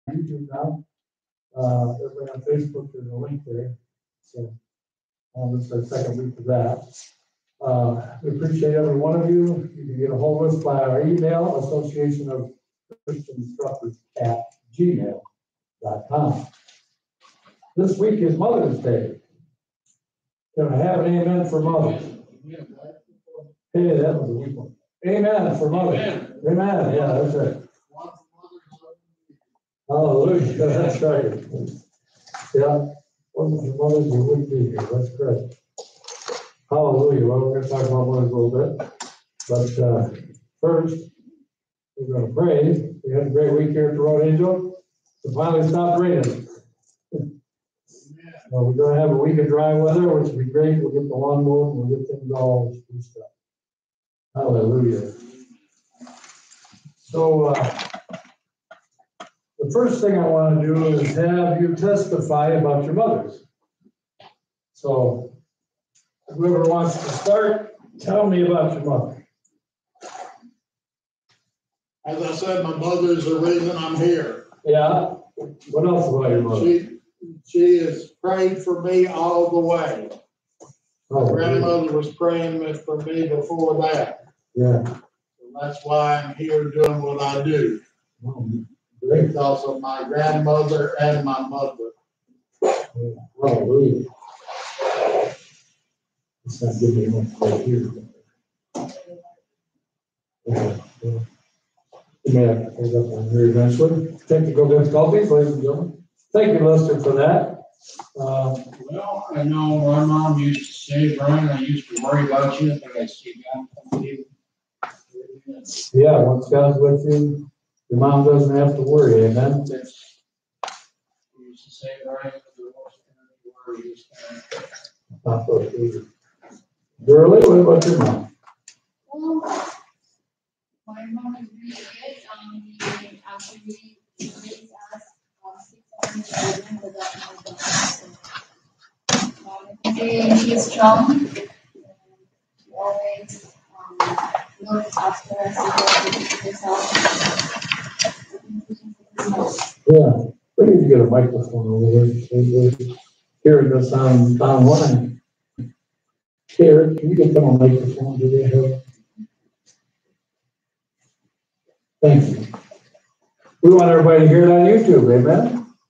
YouTube now. Everybody on Facebook, there's a link there. So, this is our second week of that. We appreciate every one of you. You can get a hold of us by our email, Association of Christian Instructors @gmail.com. This week is Mother's Day. Can I have an amen for mothers? Hey, that was a weak one. Amen for mothers. Amen. Yeah, that's right. Hallelujah. That's right. Yeah. Wasn't your mothers, you wouldn't be here. That's correct. Hallelujah. Well, we're going to talk about mothers a little bit. But first, we're going to pray. We had a great week here at the Road Angel. It finally stopped raining. Well, we're going to have a week of dry weather, which will be great. We'll get the lawn mowed and we'll get things all spruced up. Hallelujah. So, the first thing I want to do is have you testify about your mothers. So, whoever wants to start, tell me about your mother. As I said, my mother's the reason I'm here. Yeah. What else about your mother? She has prayed for me all the way. Oh, My grandmother was praying for me before that. Yeah. So that's why I'm here doing what I do. Oh, Because of my grandmother and my mother. hallelujah. It's not giving me much right here. Okay. You may have to hold up on here eventually. Technical difficulties, ladies and gentlemen. Thank you, Lester, for that. Well, I know my mom used to say, Brian, I used to worry about you, but I see God with you. Yeah, once God's with you, your mom doesn't have to worry, amen? She used to say, Brian, the worst thing to worry is Not for you. Girlie, what about your mom? Well, my mom is really good. He actually raised us 6 children without my dad. So, she's strong. She always looks after us and herself. Yeah, we need to get a microphone over there. Hearing this on online. Here, can you get them a microphone? Do they have? Thank you. We want everybody to hear it on YouTube, amen?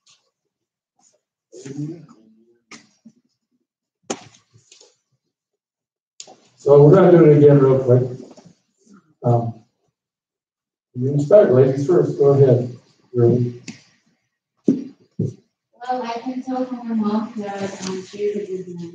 So we're going to do it again real quick. You can start, ladies first. Go ahead. Really? Well, I can tell from her mom that she's a good mom.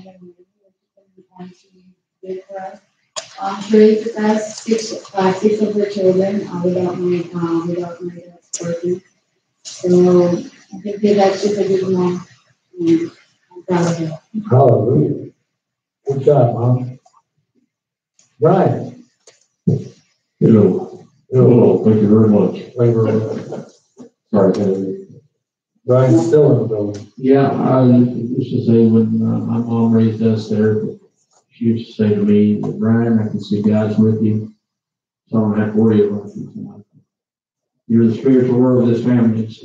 She did for us. She raised us six of her children without my dad's working. So I think that she's a good mom. And I'm proud of her. Hallelujah. Good job, Mom. Brian. Hello. Hello. Thank you very much. Thank you very much. Sorry, Kennedy. Brian's still in the building. Yeah, I used to say when my mom raised us there, she used to say to me, Brian, I can see God's with you, so I don't have to worry about you tonight. You're the spiritual word of this family, so.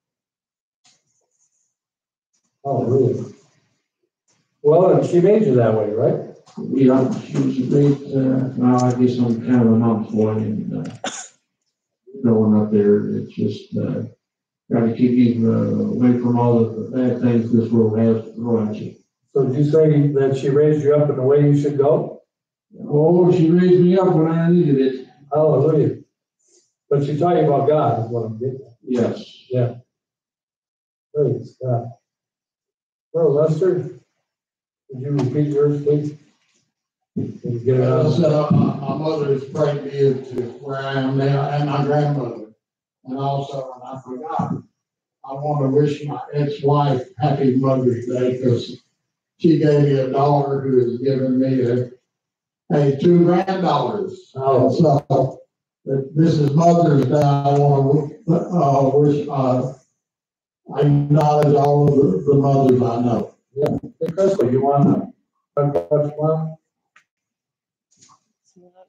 Oh, really? Well, and she made you that way, right? Yeah, she was a great, well, I guess I'm kind of a mom's boy, and growing up there, it's just, got to keep you away from all the bad things this world has to throw at you. So did you say that she raised you up in the way you should go? Oh, she raised me up when I needed it. Hallelujah. But she taught you about God, is what I'm getting at. Yes. Yeah. Praise God. Well, Lester, would you repeat yours, please? Can you get it out? As I said, my mother has prayed me to where I am now, and my grandmother. And also, and I forgot, I want to wish my ex-wife happy Mother's Day because she gave me a daughter who has given me two granddaughters. Oh. And so, this is Mother's Day. I want to wish, I acknowledge all of the mothers I know. Yeah. Hey, Crystal, you want to talk about your mom?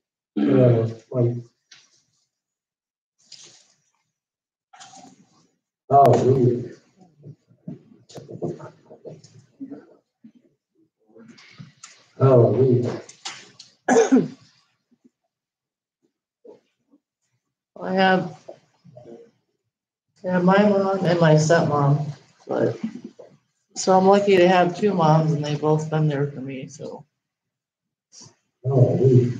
Yeah, like. Hallelujah. Hallelujah. I have my mom and my stepmom, but so I'm lucky to have two moms and they've both been there for me, so. Hallelujah.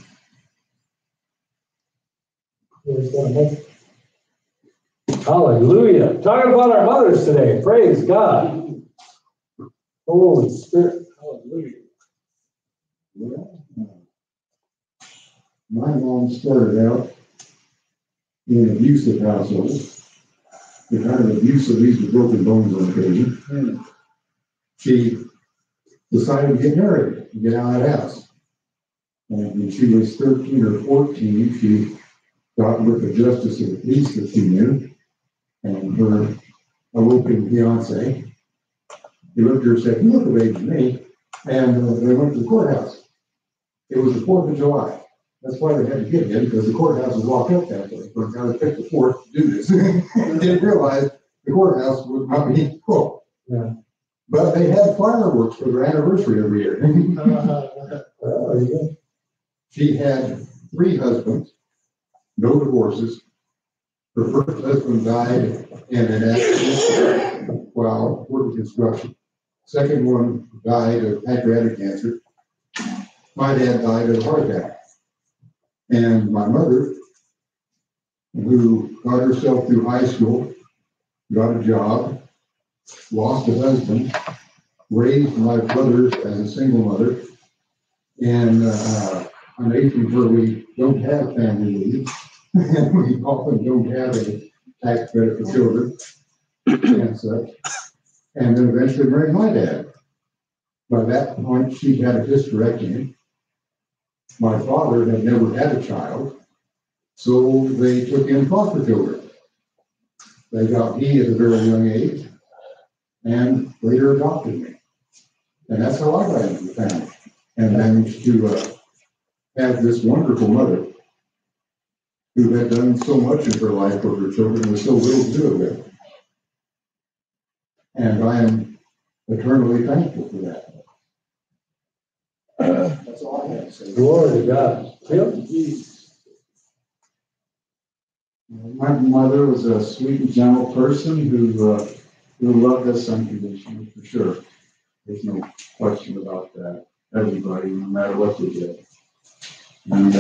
Hallelujah. Talking about our mothers today. Praise God. Holy Spirit. Hallelujah. My mom started out in an abusive household. The kind of abusive, these were broken bones on occasion. She decided to get married and get out of that house. And when she was 13 or 14, she got with the justice of the peace that she knew, and her awoken fiance. He looked at her and said, "You look of age to me," and they went to the courthouse. It was the 4th of July. That's why they had to get him, because the courthouse was locked up that day. But now they picked the 4th to do this. They didn't realize the courthouse would not be full. Yeah. But they had fireworks for their anniversary every year. She had 3 husbands, no divorces. Her first husband died in an accident while working construction. Second one died of pancreatic cancer. My dad died of a heart attack. And my mother, who got herself through high school, got a job, lost a husband, raised my brothers as a single mother, and an nation where we don't have family leave, and we often don't have a tax credit for children and such. And then eventually married my dad. By that point, she had a hysterectomy. My father had never had a child, so they took in foster children. They got me at a very young age, and later adopted me. And that's how I got into the family, and managed to have this wonderful mother who had done so much in her life for her children with so little to do it with. And I am eternally thankful for that. That's all I have to say. Glory to God. Yep. My mother was a sweet and gentle person who loved us unconditionally, for sure. There's no question about that. Everybody, no matter what they did. And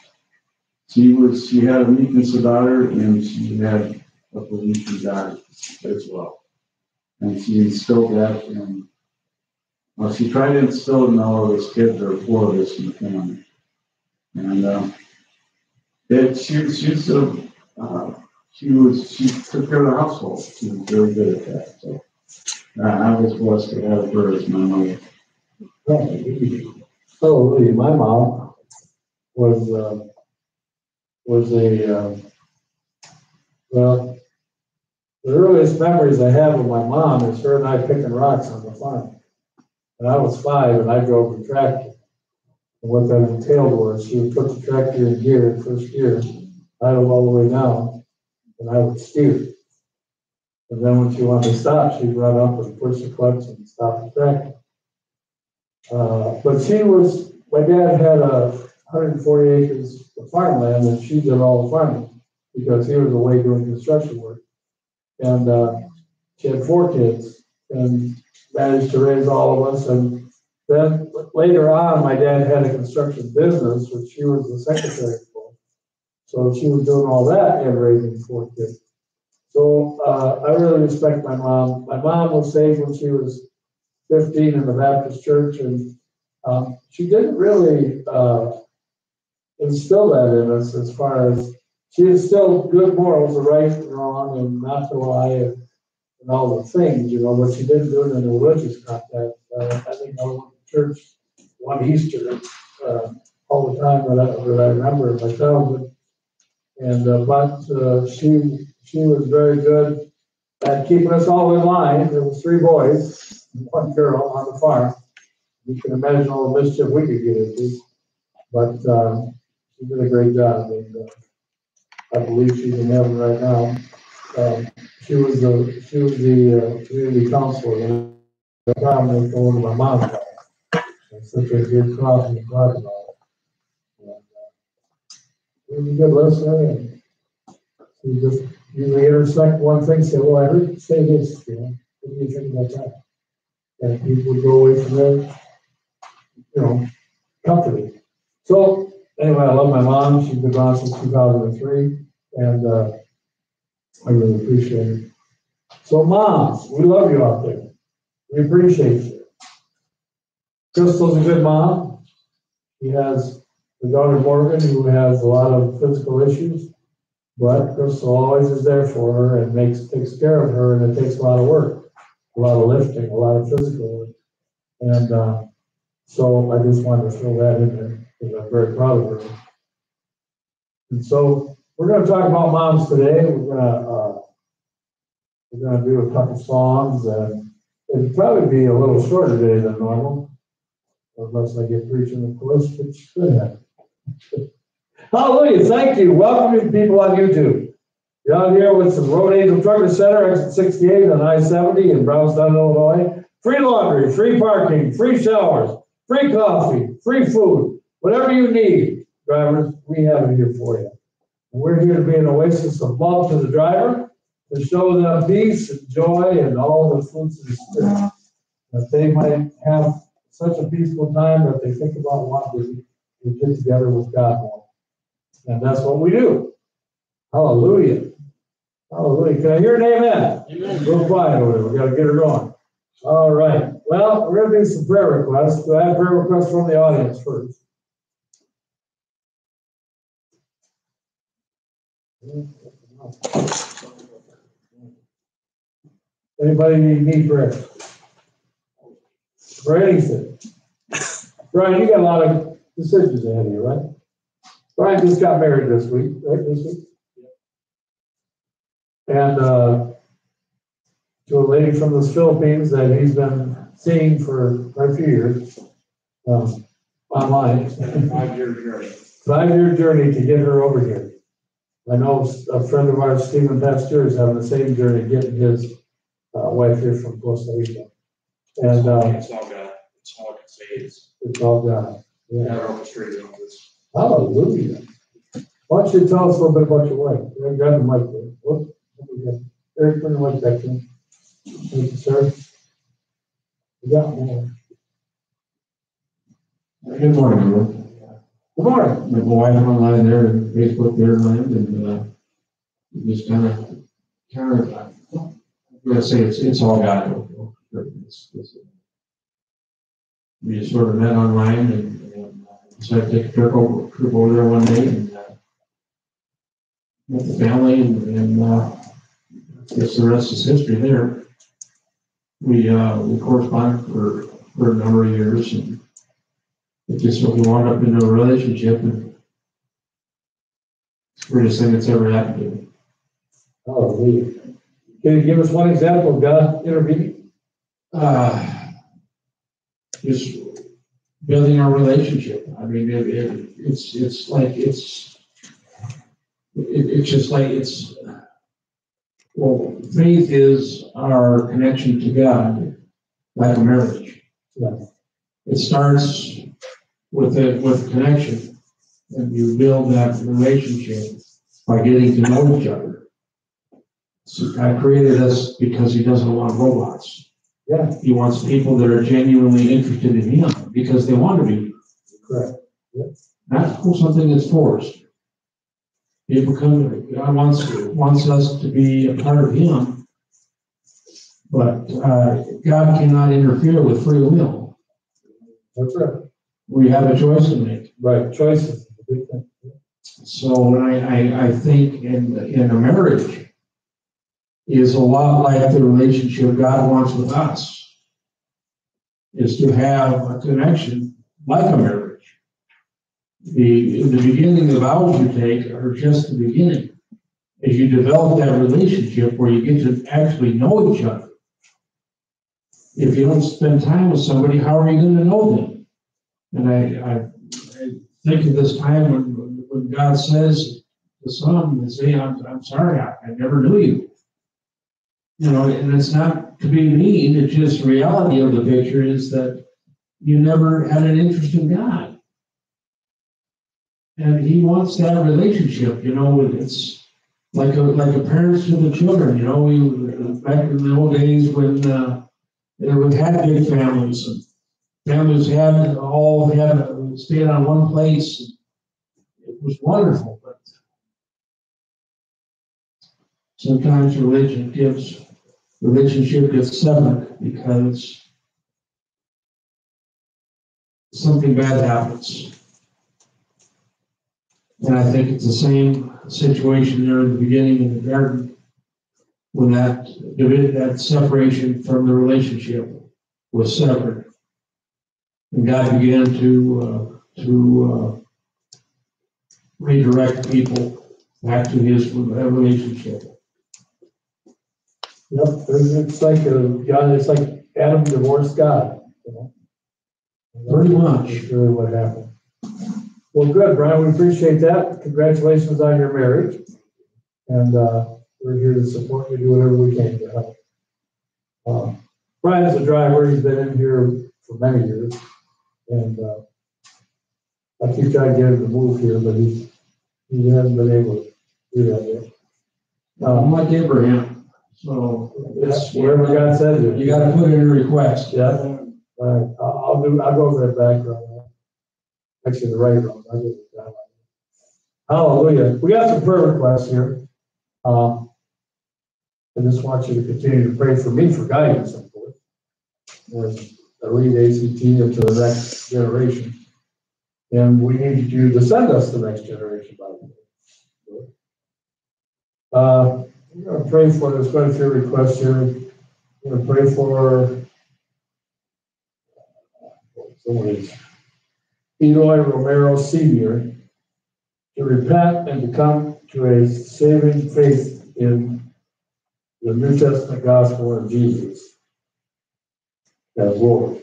she had a meekness about her, and she had a belief in God as well. And she instilled that in, well, she tried to instill it in all of us kids, or 4 of us in the family. And she took care of the household. She was very good at that. So I was blessed to have her as my mother. Hallelujah. My mom was well, the earliest memories I have of my mom is her and I picking rocks on the farm. And I was 5 and I drove the tractor. And what that entailed was she would put the tractor in gear, first gear, idle all the way down, and I would steer. And then when she wanted to stop, she'd run up and push the clutch and stop the tractor. But my dad had 140 acres of farmland, and she did all the farming because he was away doing construction work. And she had 4 kids and managed to raise all of us. And then later on, my dad had a construction business, which she was the secretary for. So she was doing all that and raising 4 kids. So I really respect my mom. My mom was saved when she was 15 in the Baptist church, and she didn't really instill that in us as far as she instilled good morals of right and wrong and not to lie and all the things, but she didn't do it in a religious context. I think I went to church one Easter all the time that I remember in my childhood. And but she was very good at keeping us all in line. There was 3 boys and 1 girl on the farm. You can imagine all the mischief we could get into. But she did a great job, and I believe she's in heaven right now. she was the community counselor. And the time they told her my mom died. And such a good talking and talking about it. And, she was a good listener, and she just usually intersect one thing, say, well, I heard you say this, you know, what do you think about that? And people would go away from there, you know, comforted. So, anyway, I love my mom. She's been gone since 2003, and I really appreciate it. So, moms, we love you out there. We appreciate you. Crystal's a good mom. She has the daughter Morgan, who has a lot of physical issues, but Crystal always is there for her and takes care of her, and it takes a lot of work, a lot of lifting, a lot of physical work. And so I just wanted to throw that in there because I'm very proud of her. And so we're going to talk about moms today. We're going to do a couple songs, and it'll probably be a little shorter day than normal, unless I get preaching, of course, which could happen. Hallelujah! Thank you. Welcome people on YouTube. You're out here with some Road Angel Trucker Center, exit 68 on I-70 in Brownstown, Illinois. Free laundry, free parking, free showers, free coffee, free food, whatever you need, drivers, we have it here for you. And we're here to be an oasis of love to the driver, to show them peace and joy and all the fruits of the Spirit, that they might have such a peaceful time that they think about wanting to get together with God more. And that's what we do. Hallelujah. Hallelujah. Can I hear an amen? Amen. Real quiet over there. We got to get her going. All right. Well, we're going to do some prayer requests. Do I have prayer requests from the audience first? Anybody need prayer? For anything? Brian, you got a lot of decisions ahead of you, right? Brian just got married this week, right? This week? And to a lady from the Philippines that he's been seeing for quite a few years, online. 5-year journey. 5-year journey to get her over here. I know a friend of ours, Stephen Pasteur, is having the same journey getting his wife here from Costa Rica. And it's all God. It's all I can say is it's all God. God Yeah. orchestrated all this. Hallelujah. Why don't you tell us a little bit about your wife? Grab the mic there. Whoop. Eric, bring the mic back in. Thank you, sir. You got more. Good morning, everyone. Good morning. My wife online there, and Facebook there, and just kind of, I'm gonna say it's all God. We just sort of met online and decided to take a trip over there one day and met the family and I guess the rest is history there. We corresponded for a number of years, and it just sort of wound up into a relationship, and it's the greatest thing that's ever happened to me. Hallelujah. Can you give us one example of God intervening? Just building our relationship. I mean, it's just like well, faith is our connection to God, like a marriage. Yes. It starts with connection, and you build that relationship by getting to know each other. So God created us because He doesn't want robots. Yeah. He wants people that are genuinely interested in Him because they want to be. Correct. Yes. Not something that's forced. People come to God wants us to be a part of Him, but God cannot interfere with free will. That's right. We have a choice to make. Right. Choices. Big thing. So when I think in a marriage is a lot like the relationship God wants with us, is to have a connection like a marriage. In the beginning, the vows you take are just the beginning. As you develop that relationship where you get to actually know each other. If you don't spend time with somebody, how are you going to know them? And I think of this time when God says to some, they say, I'm sorry, I never knew you. You know, and it's not to be mean, it's just reality of the picture is that you never had an interest in God. And he wants that relationship, you know, it's like a parents to the children, you know, back in the old days when, they would have big families and families had stayed on one place. It was wonderful, but sometimes relationship gets severed because something bad happens. And I think it's the same situation there in the beginning of the garden when that separation from the relationship was severed. And God began to redirect people back to his relationship. Yep, it's like God, it's like Adam divorced God, you know? Pretty much. That's really what happened. Well, good, Brian, we appreciate that. Congratulations on your marriage. And we're here to support you, do whatever we can to help. Brian's a driver. He's been in here for many years. And I keep trying to get him to move here, but he hasn't been able to do that yet. I'm like Abraham, so It's wherever God says it. you gotta put in a request. Yeah. All right. I'll go over that back road. Actually, the right road. I'll go that way. Hallelujah. We got some prayer requests here. I just want you to continue to pray for me for guidance, of course. As I lead ACT into the next generation. And we need you to send us the next generation, by the way. We're going to pray for, there's quite a few requests here. We're going to pray for somebody's Eloy Romero Sr. to repent and to come to a saving faith in the New Testament gospel of Jesus as Lord.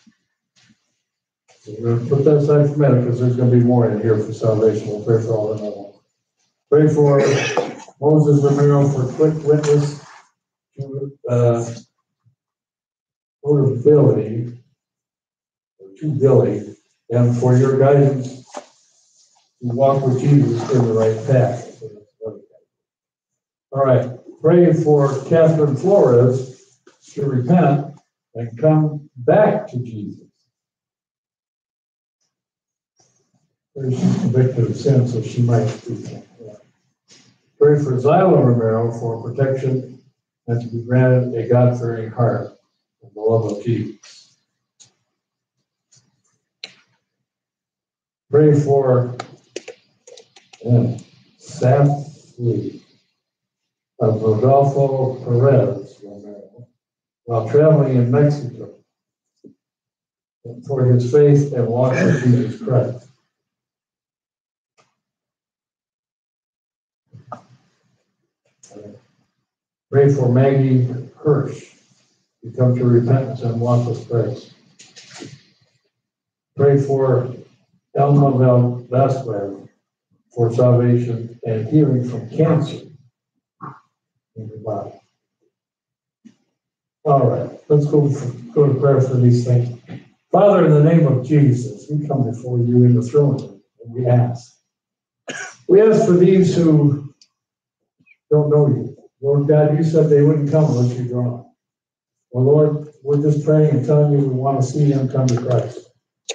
So we're going to put that aside for a minute because there's going to be more in here for salvation. We'll pray for all of them. Pray for Moses Romero for quick witness to Billy, and for your guidance to walk with Jesus in the right path. All right. Pray for Catherine Flores to repent and come back to Jesus. She's convicted of sin, so she might do that. Yeah. Pray for Zyla Romero for protection and to be granted a God-fearing heart and the love of Jesus. Pray for Safley of Rodolfo Perez Romero while traveling in Mexico for his faith and walk with Jesus Christ. Pray for Maggie Hirsch to come to repentance and walk with Christ. Pray for Elma Vasquez for salvation and healing from cancer in your body. All right, let's go to prayer for these things. Father, in the name of Jesus, we come before you in the throne room and we ask. We ask for these who don't know you. Lord God, you said they wouldn't come unless you draw them. Well, Lord, we're just praying and telling you we want to see them come to Christ.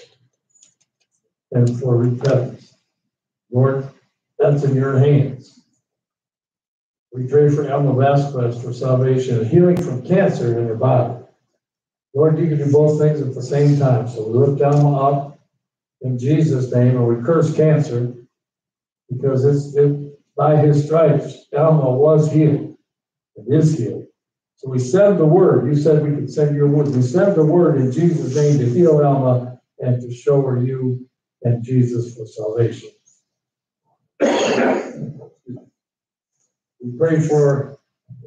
And for repentance. Lord, that's in your hands. We pray for Elma Vasquez for salvation and healing from cancer in her body. Lord, you can do both things at the same time. So we lift Elma up in Jesus' name and we curse cancer because by his stripes, Elma was healed and is healed. So we send the word. You said we could send your word. We send the word in Jesus' name to heal Elma and to show her you and Jesus for salvation. We pray for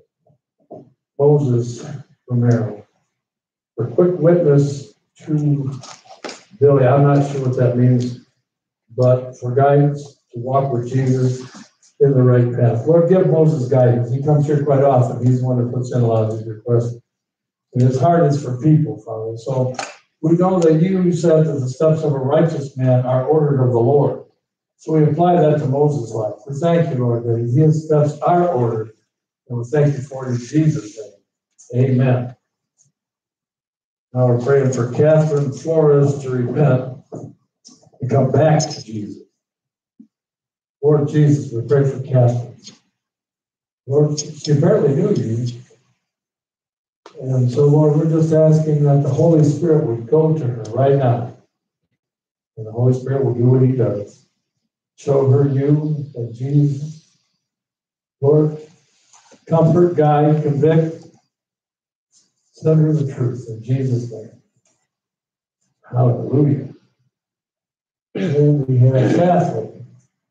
Moses Romero for quick witness to Billy. I'm not sure what that means, but for guidance to walk with Jesus in the right path. Lord, give Moses guidance. He comes here quite often. He's the one that puts in a lot of these requests. And his heart is for people, Father. So we know that you said that the steps of a righteous man are ordered of the Lord. So we apply that to Moses' life. We thank you, Lord, that his steps are ordered. And we thank you for it in Jesus' name. Amen. Now we're praying for Catherine Flores to repent and come back to Jesus. Lord Jesus, we pray for Catherine. Lord, she barely knew you. And so, Lord, we're just asking that the Holy Spirit would go to her right now. And the Holy Spirit will do what he does. Show her you and Jesus. Lord, comfort, guide, convict, send her the truth in Jesus' name. Hallelujah. And then we have Catholic.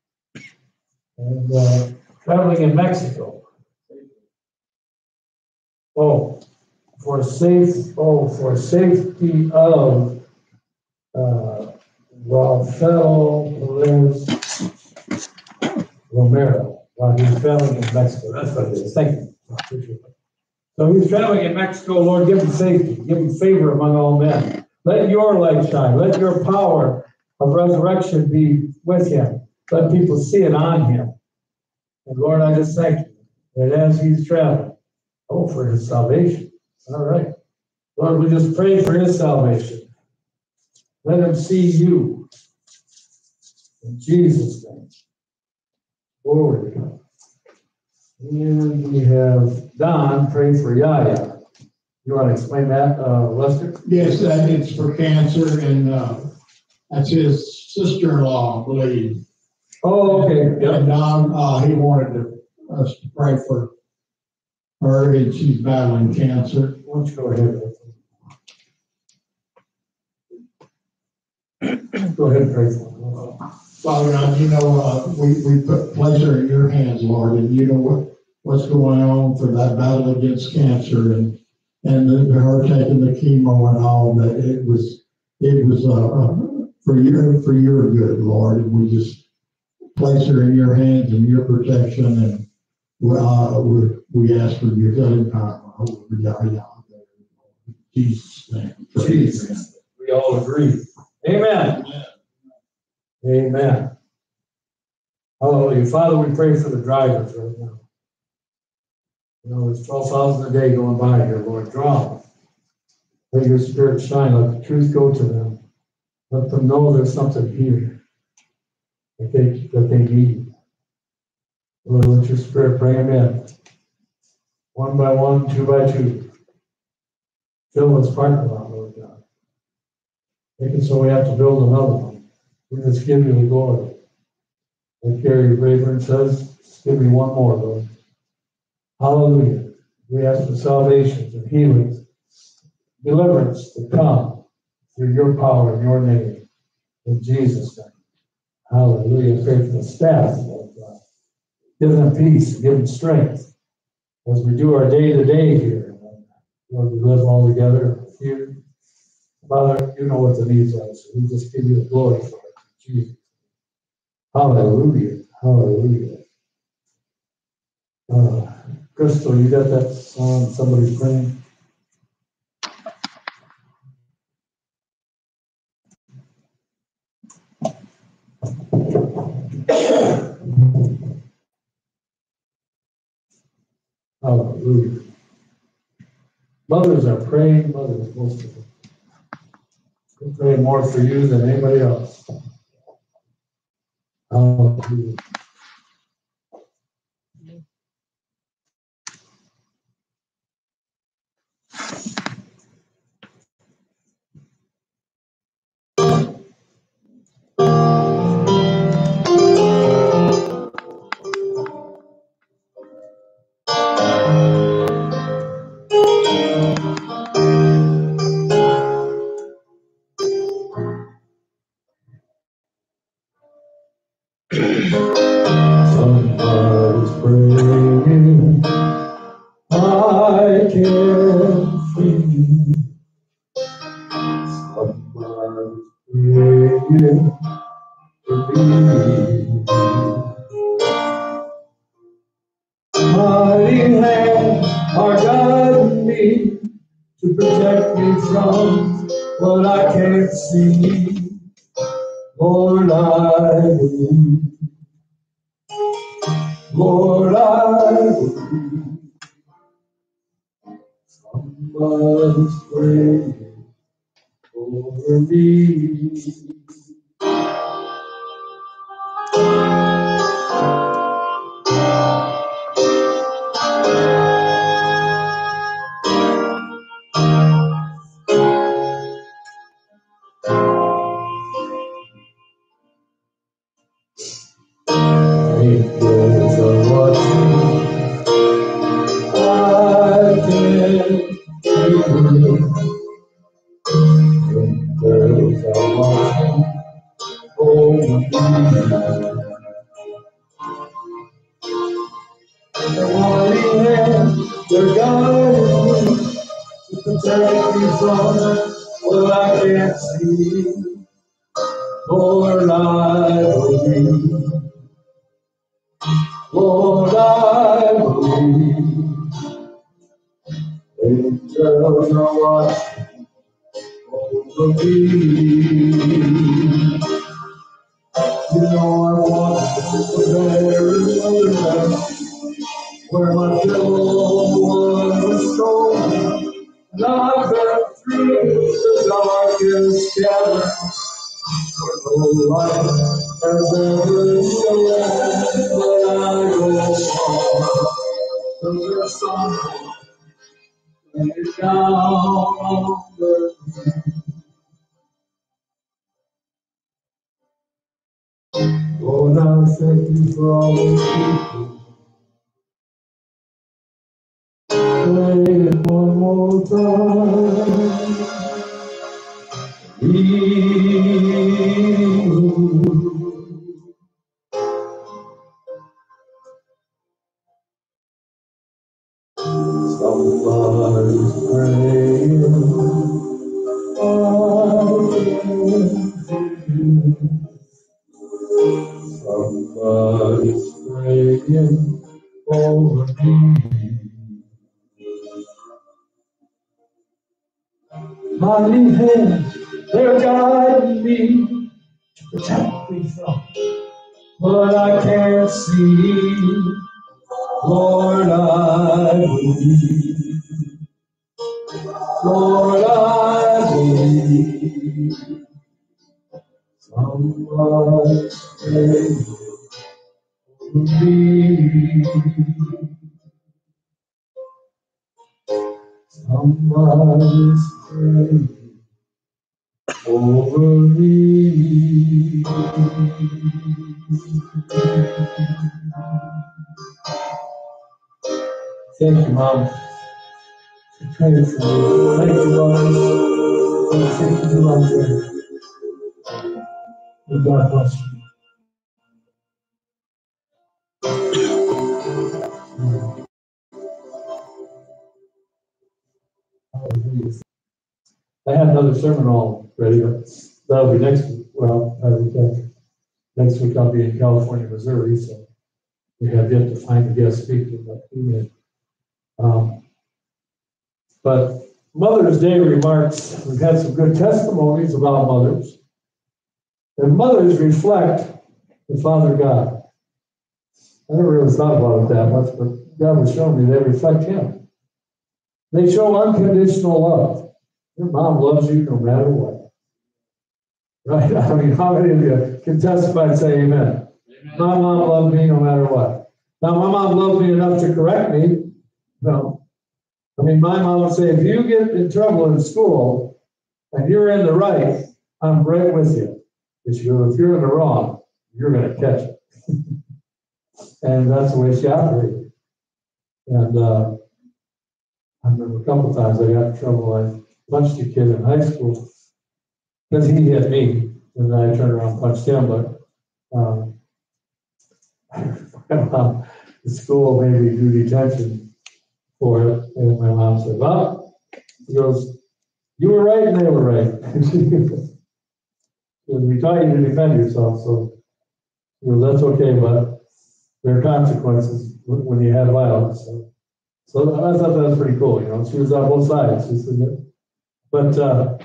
And traveling in Mexico. For safety of Rafael Perez Romero while he's traveling in Mexico. That's what it is. Thank you. Appreciate it. So he's traveling in Mexico. Lord, give him safety. Give him favor among all men. Let your light shine. Let your power of resurrection be with him. Let people see it on him. And Lord, I just thank you that as he's traveling, for his salvation. All right. Lord, we just pray for his salvation. Let him see you. In Jesus' name. Glory to God. And we have Don pray for Yaya. You want to explain that, Lester? Yes, it's for cancer, and that's his sister-in-law, I believe. Oh, okay. And Don, he wanted us to pray for her, and she's battling cancer. Why don't you go ahead? Go ahead and pray for her. Father God, you know, we put pleasure in your hands, Lord, and you know what's going on for that battle against cancer, and her taking the chemo and all that. It was for your good, Lord, and we just place her in your hands and your protection, and we ask for your healing power over Yaya. In Jesus' name. Jesus. We all agree. Amen. Amen. Hallelujah. Father, we pray for the drivers right now. You know, there's 12,000 a day going by here, Lord. Draw them. Let your spirit shine. Let the truth go to them. Let them know there's something here that they need. Lord, let your spirit bring them in. One by one, two by two. Fill this parking lot, Lord God. Make it so we have to build another one. We just give you the glory. Like Gary Rayburn says, just give me one more, Lord. Hallelujah. We ask for salvations and healings, deliverance to come through your power and your name. In Jesus' name. Hallelujah. Pray for the staff, Lord God. Give them peace, give them strength as we do our day-to-day here. Lord, we live all together here. Father, you know what the needs are, so we just give you the glory for it. Jesus. Hallelujah. Hallelujah. Crystal, you got that song, somebody praying? Hallelujah. Mothers are praying, mothers, most of them. We're praying more for you than anybody else. Hallelujah. Somebody's praying, I can free. Somebody's praying to me. to protect me from what I can't see. Lord, I believe. Lord, I believe. Somebody's praying over me. Angels are watching. I can hear. Angels are watching over me. They're holding hands, they're guiding me to protect me from what I can't see. Lord, I believe. Lord, I believe. Angels are watching over me. You know I want the very wilderness where my pillow was stolen, and I've been through the darkest cavern where no light has ever shone. But I go on to the sun, lay it down on the ground. Lord, I thank you for all those people. Play it one more time. Somebody's praying. Somebody's praying over me. Mighty hands, they're guiding me to protect me from what I can't see. Lord, I believe. Lord, I believe. Somebody's praying for me. Somebody's praying over me. Thank you, Mom, for praying for me. Thank you, Lord, for taking me on prayer. May God bless you. I had another sermon all ready, but that'll be next week. Well, next week I'll be in California, Missouri, so we have yet to find a guest speaker, but we may. But Mother's Day remarks, we've had some good testimonies about mothers. And mothers reflect the Father God. I never really thought about it that much, but God was showing me they reflect Him. They show unconditional love. Your mom loves you no matter what. Right? I mean, how many of you can testify and say amen? My mom loved me no matter what. Now, my mom loved me enough to correct me. No. I mean, my mom would say, if you get in trouble in school and you're in the right, I'm right with you. If you're in the wrong, you're going to catch it. And that's the way she operated. And I remember a couple times I got in trouble. I punched a kid in high school because he hit me, and then I turned around and punched him. But the school made me do detention for it, and my mom said, "Well," she goes, "you were right, and they were right." We taught you to defend yourself, so that's okay. But there are consequences when you have violence. So So I thought that was pretty cool, you know, she was on both sides, she said, but,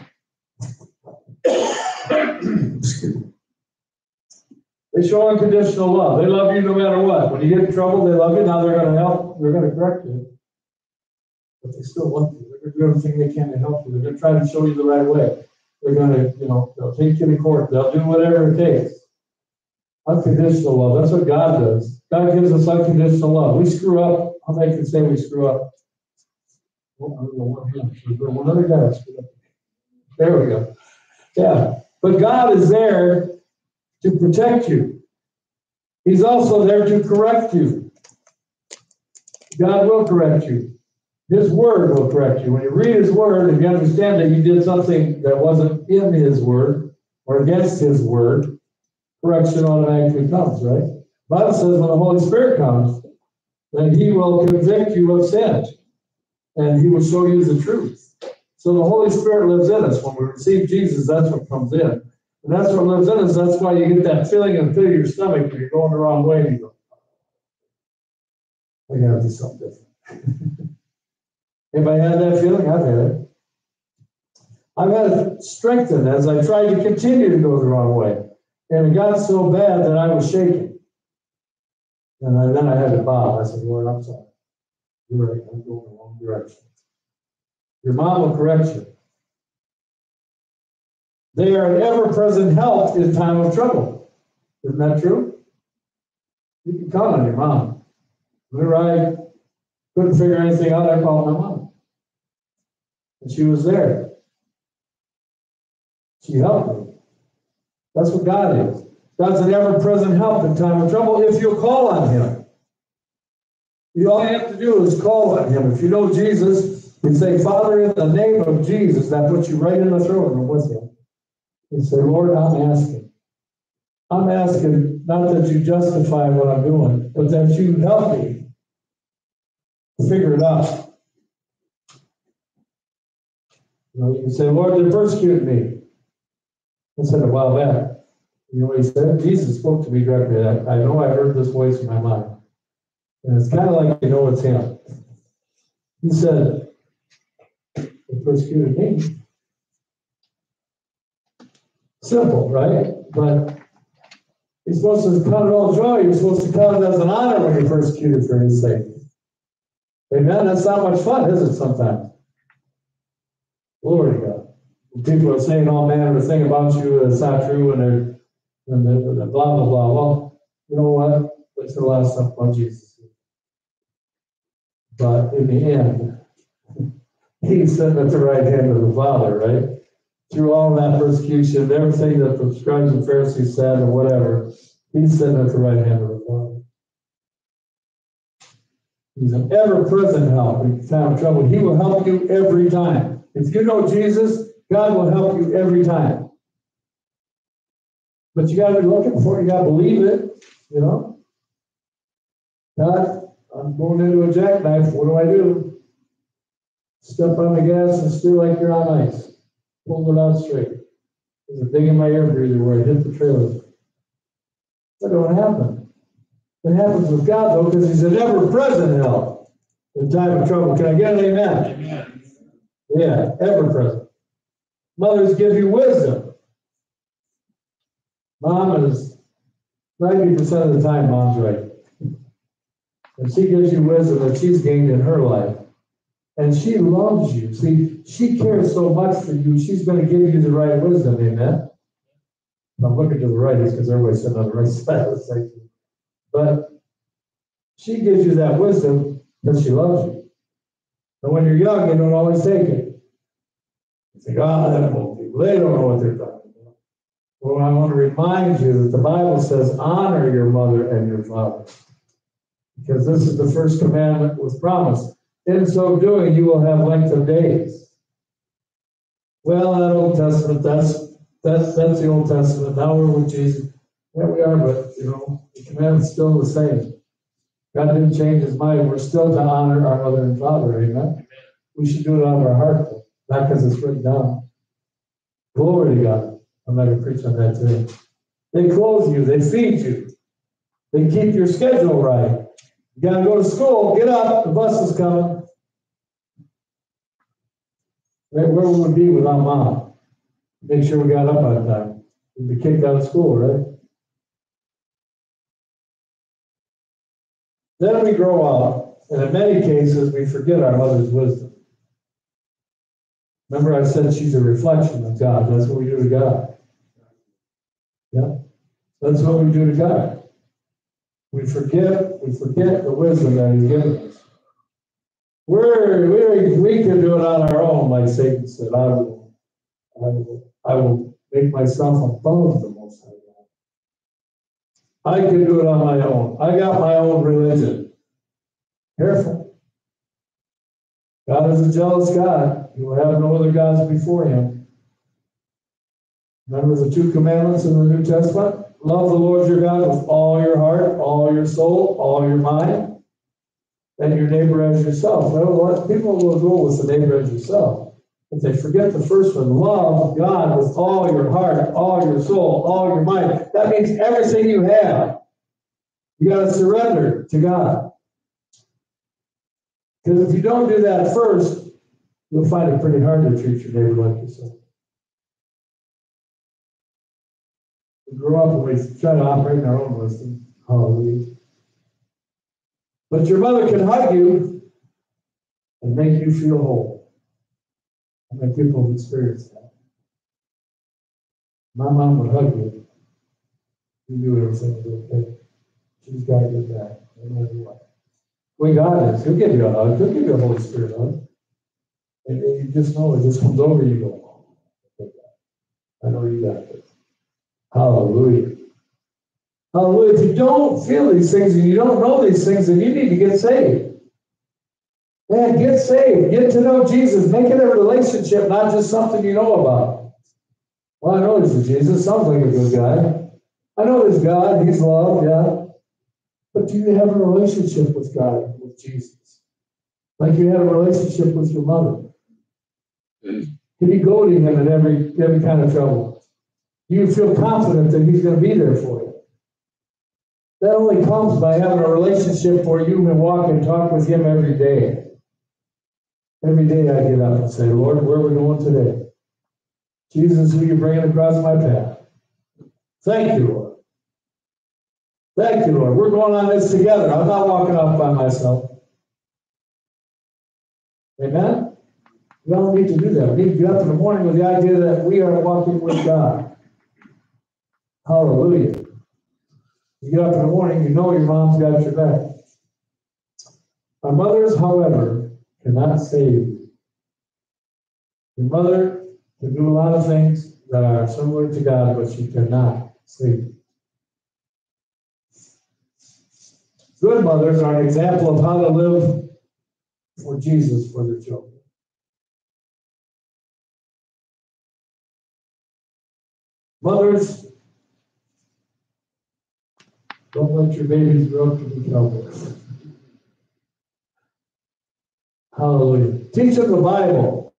excuse me. They show unconditional love. They love you no matter what. When you get in trouble, they love you. Now they're going to help. They're going to correct you. But they still love you. They're going to do everything they can to help you. They're going to try to show you the right way. They're going to, you know, they'll take you to court. They'll do whatever it takes. Unconditional love. That's what God does. God gives us unconditional love. We screw up. How many can say we screw up? Well, I don't know what happened. One other guy screwed up. There we go. Yeah. But God is there to protect you. He's also there to correct you. God will correct you. His word will correct you. When you read his word, if you understand that you did something that wasn't in his word or against his word, correction automatically comes, right? The Bible says when the Holy Spirit comes, then he will convict you of sin and he will show you the truth. So the Holy Spirit lives in us. When we receive Jesus, that's what comes in. And that's what lives in us. That's why you get that feeling in the pit of your stomach when you're going the wrong way. And you go, I gotta do something different. Anybody had that feeling? I've had it. I've had it strengthened as I tried to continue to go the wrong way. And it got so bad that I was shaking. And then I had to bow. I said, Lord, I'm sorry. You're right. I'm going the wrong direction. Your mom will correct you. They are an ever-present help in time of trouble. Isn't that true? You can count on your mom. Whenever I couldn't figure anything out, I called my mom. And she was there. She helped me. That's what God is. God's an ever-present help in time of trouble if you'll call on him. All you have to do is call on him. If you know Jesus, you say, Father, in the name of Jesus, that puts you right in the throne room with him. You say, Lord, I'm asking. I'm asking not that you justify what I'm doing, but that you help me figure it out. You know, you can say, Lord, they persecuted me. I said a while back. You know what he said? Jesus spoke to me directly. I know I heard this voice in my mind. And it's kind of like you know it's him. He said, they persecuted me. Simple, right? But you're supposed to count it all joy. You're supposed to count it as an honor when you're persecuted for his sake. Amen? That's not much fun, is it, sometimes? Glory to God. When people are saying all manner of things about you that's not true, and they're blah, blah, blah. Well, you know what? There's a lot of stuff about Jesus. But in the end, he's sitting at the right hand of the Father, right? Through all that persecution, everything that the scribes and Pharisees said or whatever, he's sitting at the right hand of the Father. He's an ever-present help in time of trouble. He will help you every time. If you know Jesus, God will help you every time. But you got to be looking for it. You got to believe it, you know. God, I'm going into a jackknife. What do? Step on the gas and steer like you're on ice. Pull it out straight. There's a ding in my air breather where I hit the trailer. That don't happen. It happens with God, though, because he's an ever-present help in time of trouble. Can I get an amen? Amen. Yeah, ever-present. Mothers give you wisdom. Mom is 90% of the time, mom's right. And she gives you wisdom that she's gained in her life. And she loves you. See, she cares so much for you, she's going to give you the right wisdom, amen? I'm looking to the right, it's because everybody's sitting on the right side of the section. But she gives you that wisdom because she loves you. And when you're young, you don't always take it. You think, them old people, they don't know what they're talking about. Well, I want to remind you that the Bible says, honor your mother and your father. Because this is the first commandment with promise. In so doing, you will have length of days. Well, that Old Testament, that's the Old Testament. Now we're with Jesus. There we are, but, you know, the commandment's still the same. God didn't change his mind. We're still to honor our mother and father, amen? We should do it out of our heart, though, not because it's written down. Glory to God. I'm not going to preach on that today. They clothe you. They feed you. They keep your schedule right. You gotta go to school, get up, the bus is coming. Where would we be without mom? Make sure we got up on time. We'd be kicked out of school, right? Then we grow up, and in many cases, we forget our mother's wisdom. Remember I said she's a reflection of God. That's what we do to God. Yeah? That's what we do to God. We forget the wisdom that He's given us. We can do it on our own, like Satan said. I will make myself above the Most High God. I can do it on my own. I got my own religion. Careful. God is a jealous God. He will have no other gods before Him. Remember the 2 commandments in the New Testament? Love the Lord your God with all your heart, all your soul, all your mind, and your neighbor as yourself. Well, people will go with the neighbor as yourself, but they forget the first one. Love God with all your heart, all your soul, all your mind. That means everything you have. You got to surrender to God. Because if you don't do that first, you'll find it pretty hard to treat your neighbor like yourself. We grow up and we try to operate in our own wisdom. Hallelujah. But your mother can hug you and make you feel whole. I mean, people have experienced that. My mom would hug you. You knew everything was okay. She's got your back, no matter what. When God is, He'll give you a hug. He'll give you a Holy Spirit hug. And you just know it just comes over you. Go, I know you got this. Hallelujah. Hallelujah. If you don't feel these things and you don't know these things, then you need to get saved. Man, get saved. Get to know Jesus. Make it a relationship, not just something you know about. Well, I know this is Jesus. Sounds like a good guy. I know this God. He's love, yeah. But do you have a relationship with God, with Jesus? Like you had a relationship with your mother? Can you go to Him in every kind of trouble? Do you feel confident that He's going to be there for you? That only comes by having a relationship where you can walk and talk with Him every day. Every day I get up and say, Lord, where are we going today? Jesus, who you bringing across my path? Thank you, Lord. Thank you, Lord. We're going on this together. I'm not walking off by myself. Amen? We all need to do that. We need to get up in the morning with the idea that we are walking with God. Hallelujah. You get up in the morning, you know your mom's got your back. Our mothers, however, cannot save you. Your mother can do a lot of things that are similar to God, but she cannot save you. Good mothers are an example of how to live for Jesus for their children. Mothers, don't let your babies grow up to be cowboys. Hallelujah. Teach them the Bible.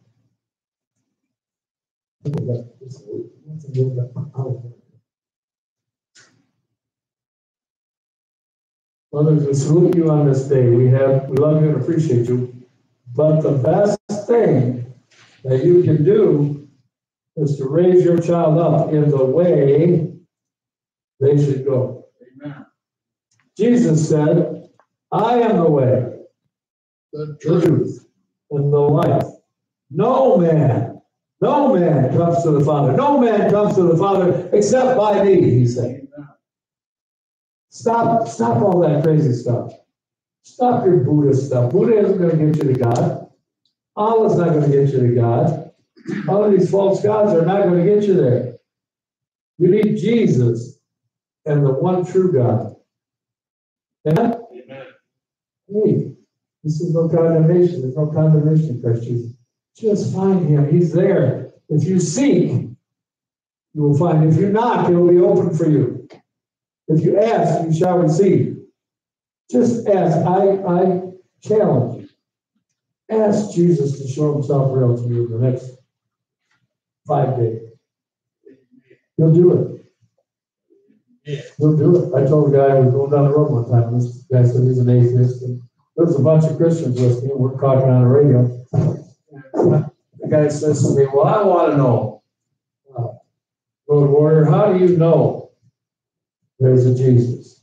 Mothers, we salute you on this day. We love you and appreciate you. But the best thing that you can do is to raise your child up in the way they should go. Amen. Jesus said, I am the way, the truth, and the life. No man comes to the Father. No man comes to the Father except by me, He said. Stop all that crazy stuff. Stop your Buddhist stuff. Buddha isn't going to get you to God. Allah's not going to get you to God. All of these false gods are not going to get you there. You need Jesus and the one true God. Amen? Amen. Hey, this is no condemnation. There's no condemnation in Christ Jesus. Just find Him. He's there. If you seek, you will find. If you knock, it will be open for you. If you ask, you shall receive. Just ask. I challenge you. Ask Jesus to show Himself real to you in the next 5 days. He'll do it. Yeah. He'll do it. I told a guy, I was going down the road one time, this guy said he's an atheist, and there was a bunch of Christians listening, and we're talking on the radio. The guy says to me, well, I want to know, Road Warrior, how do you know there's a Jesus?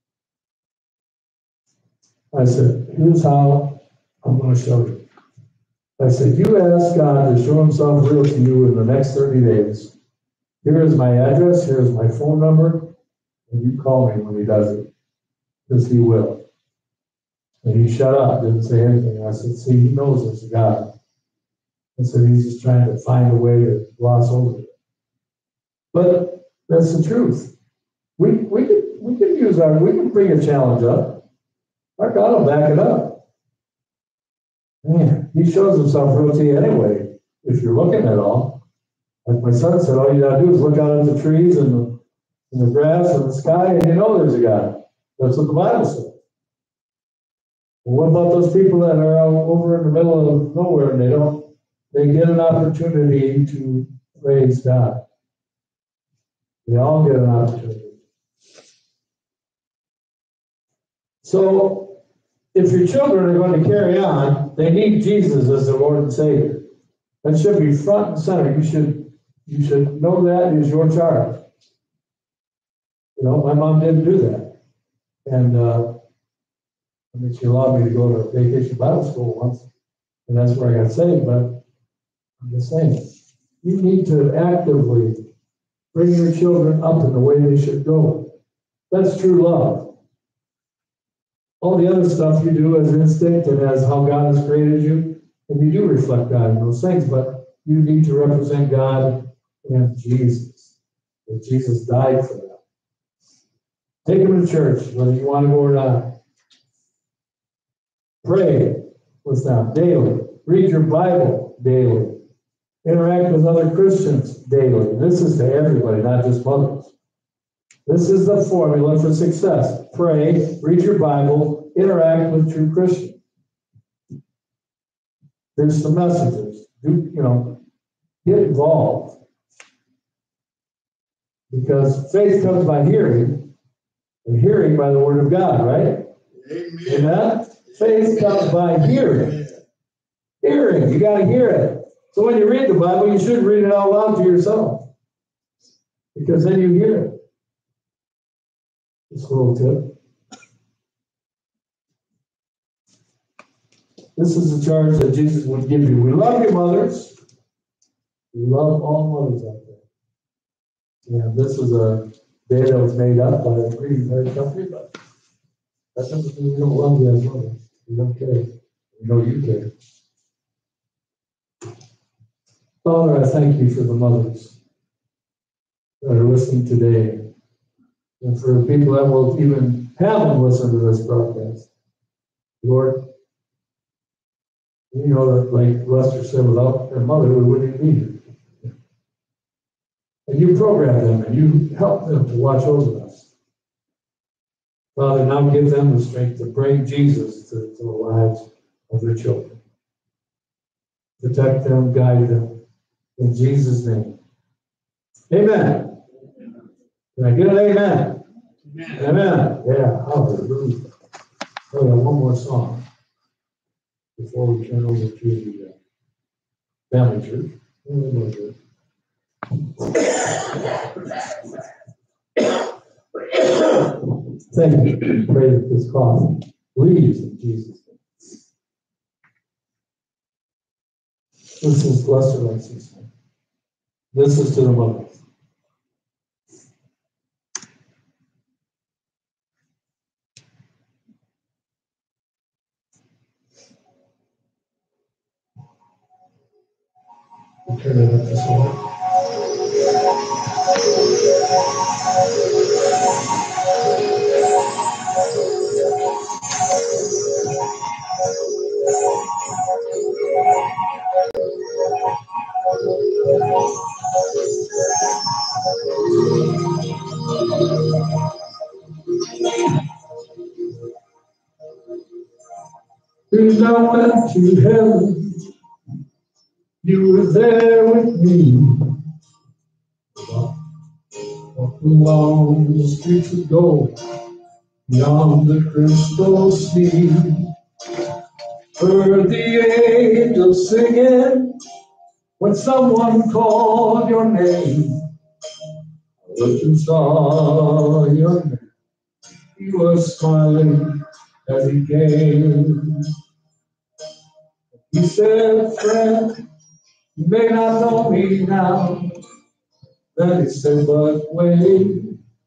I said, here's how I'm going to show you. I said, you ask God to show himself real to you in the next 30 days. Here is my address, here's my phone number, and you call me when he does it, because he will. And he shut up, didn't say anything. I said, see, he knows there's a God. I said, he's just trying to find a way to gloss over it. But that's the truth. We can bring a challenge up. Our God will back it up. Man, he shows himself real to you anyway, if you're looking at all. Like my son said, all you gotta do is look out at the trees and the grass and the sky, and you know there's a God. That's what the Bible says. Well, what about those people that are out over in the middle of nowhere and they get an opportunity to praise God? They all get an opportunity. So, if your children are going to carry on, they need Jesus as their Lord and Savior. That should be front and center. You should know that is your charge. You know, my mom didn't do that. And she allowed me to go to vacation Bible school once, and that's where I got saved, but I'm just saying, you need to actively bring your children up in the way they should go. That's true love. All the other stuff you do as instinct and as how God has created you, and you do reflect God in those things, but you need to represent God and Jesus. And Jesus died for that. Take them to church, whether you want to go or not. Pray with them daily. Read your Bible daily. Interact with other Christians daily. This is to everybody, not just mothers. This is the formula for success. Pray, read your Bible, interact with true Christians. There's some messages. Get involved. Because faith comes by hearing, and hearing by the Word of God, right? Amen? Faith comes by hearing. Hearing, you got to hear it. So when you read the Bible, you should read it out loud to yourself. Because then you hear it. Just a little tip. This is the charge that Jesus would give you. We love you, mothers. We love all mothers out there. Yeah, this is a day that was made up by a pretty hard company, but that doesn't mean we don't love you as mothers. We don't care. We know you care. Father, I thank you for the mothers that are listening today, and for the people that will even have them listen to this broadcast. Lord, we know that, like Lester said, without their mother, we wouldn't be here. And you program them, and you help them to watch over us. Father, now give them the strength to bring Jesus to the lives of their children. Protect them, guide them. In Jesus' name. Amen. Can I get an amen? Amen. Amen. Yeah, hallelujah. Oh, yeah, one more song before we turn over to the family church. Thank you. Pray that this cough leaves in Jesus' name. This is Lester Lexington. This is to the mothers. Turn it up this way. When I went to heaven, you were there with me. along the streets of gold, beyond the crystal sea. Heard the angels singing when someone called your name. I looked and saw your name. He was smiling as he came. He said, friend, you may not know me now. Then he said, but wait.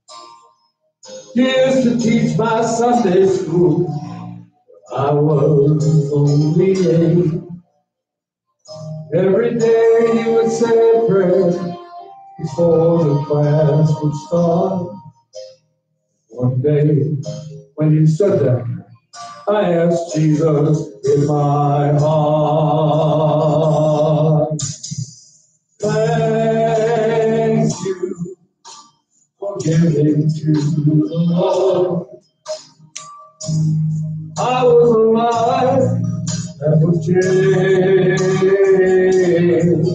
Here's to teach my Sunday school. I was only 8. Every day he would say a prayer before the class would start. One day, when he said that, I asked Jesus in my heart. Thank you for giving to the Lord. I was alive and was changed.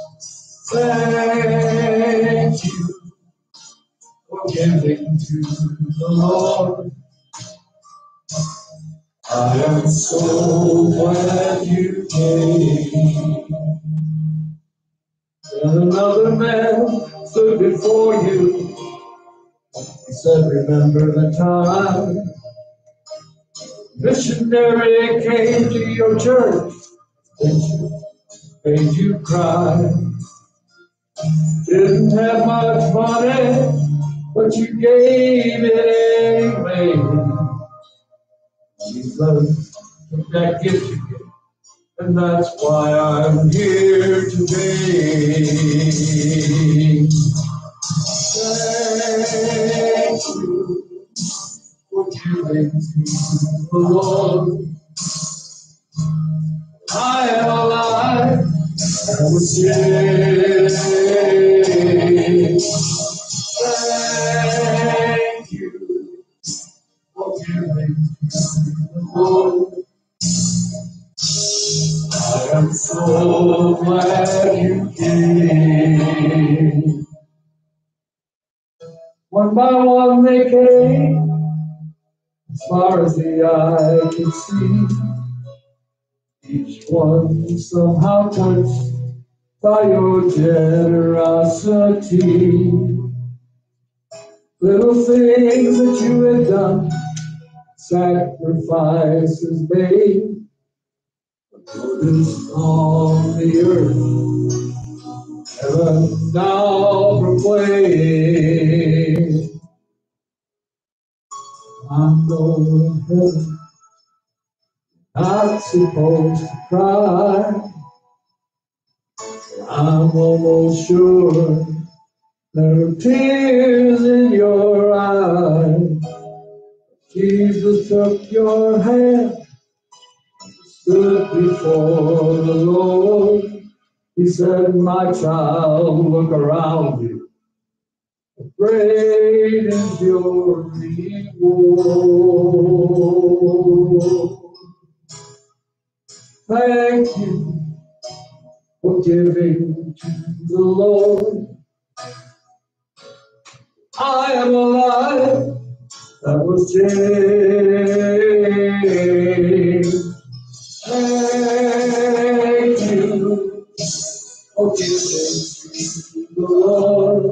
Thank you for giving to the Lord. I am so glad you came. And another man stood before you. He said, remember the time missionary came to your church, made you cry. Didn't have much money, but you gave it anyway. Jesus took that gift you gave, and that's why I'm here today. Thank you for giving to the Lord. I am alive and was saved. Thank you for giving to the Lord. I am so glad you came. One by one they came, as far as the eye could see. Each one somehow touched by your generosity. Little things that you had done, sacrifices made, noticed on the earth, heaven now proclaims. I'm going to heaven, not supposed to cry. I'm almost sure there are tears in your eyes. Jesus took your hand, stood before the Lord. He said, my child, look around you. Great is your reward. Thank you for giving to the Lord. I am alive, that was changed. Thank you for giving to the Lord.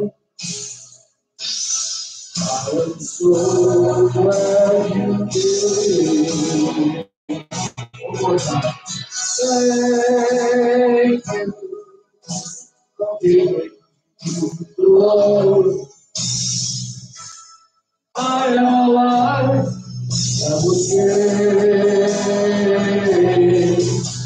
I am so glad you came. One more time. Thank you for giving to the Lord. I am alive, that was changed.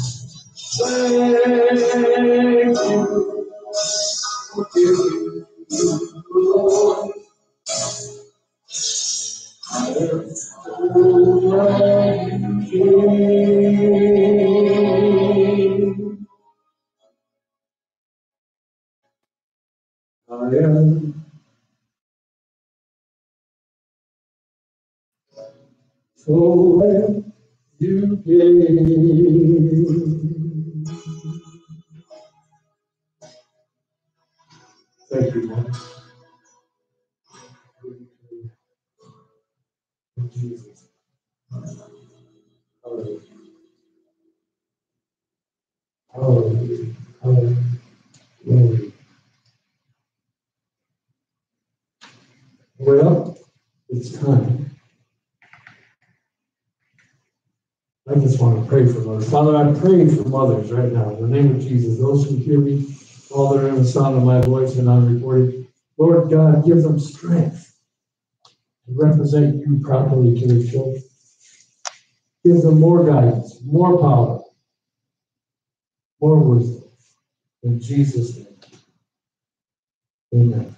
Thank you for giving to the Lord. I am so glad you came. I am so glad you came. Thank you, Lord. I just want to pray for mothers. Father, I pray for mothers right now, in the name of Jesus. Those who hear me, all that are in the sound of my voice and unrecorded, Lord God, give them strength to represent you properly to their children. Give them more guidance, more power, more wisdom. In Jesus' name. Amen.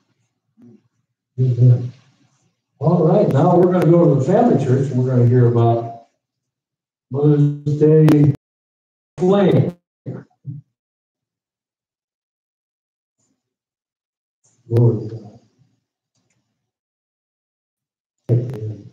Amen. All right, now we're going to go to the family church and we're going to hear about Mother's Day flame. Glory to God. Amen.